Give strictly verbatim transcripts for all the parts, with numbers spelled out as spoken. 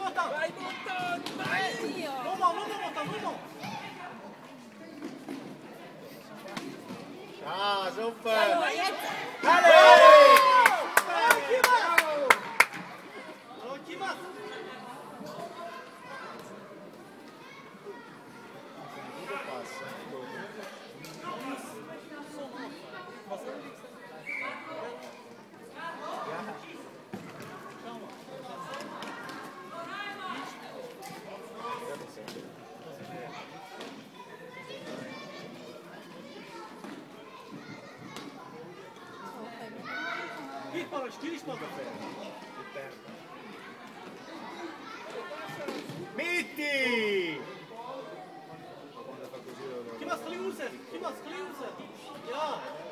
Motan! Vai Motan! Vai! Lomo, lomo Motan, lomo! Ah, super! Ale! Metti! Kimas kliuse, Kimas kliuse. Ja.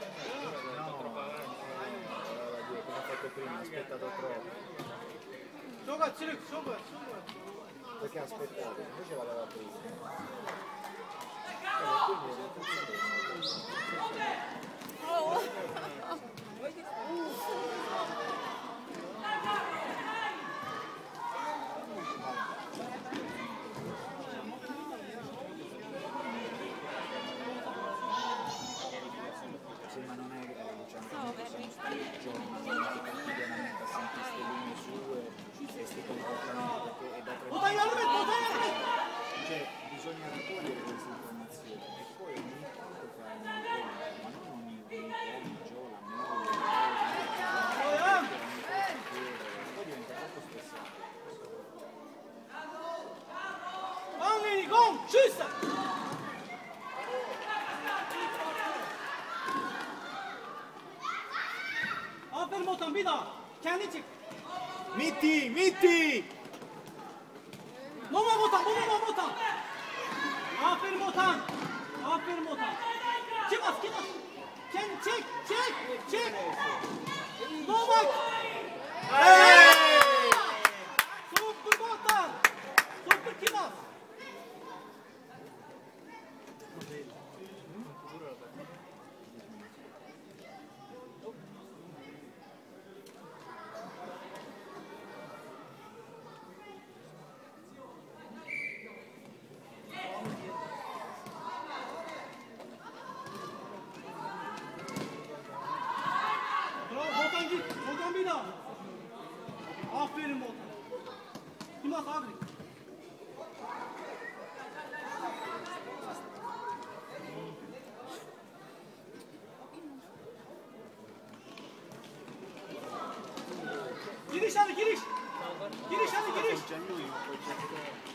Come ha fatto prima, ha aspettato troppo. Gioca, Çelik, gioca, gioca. Perché ha aspettato? Invece valeva prima. Sì, ma non è che diciamo che sono stati giornalmente quotidianamente a sentire queste linee sue e questi comportamenti perché è da tre Motan yardım et, Motan yardım et. cioè bisogna raccogliere queste informazioni e poi ogni tanto fare un incontro, ma non ogni ogni giorno, Ayağım. poi diventa troppo stressante. Angeli, gong, schieße. Aferin Motan, bir daha. Kendi çık. Metti, metti! Lomo Motan, lomo Motan. Aferin Motan. Aferin Motan. Kimas, Kimas. Kendi çek, çek, çek. Lomo. Super Motan. Super Kimas. Bravo, Motan git. Motan bir daha. Aferin Motan. Kimas agri. Giriş hadi giriş. Giriş hadi giriş. C'è lui un progetto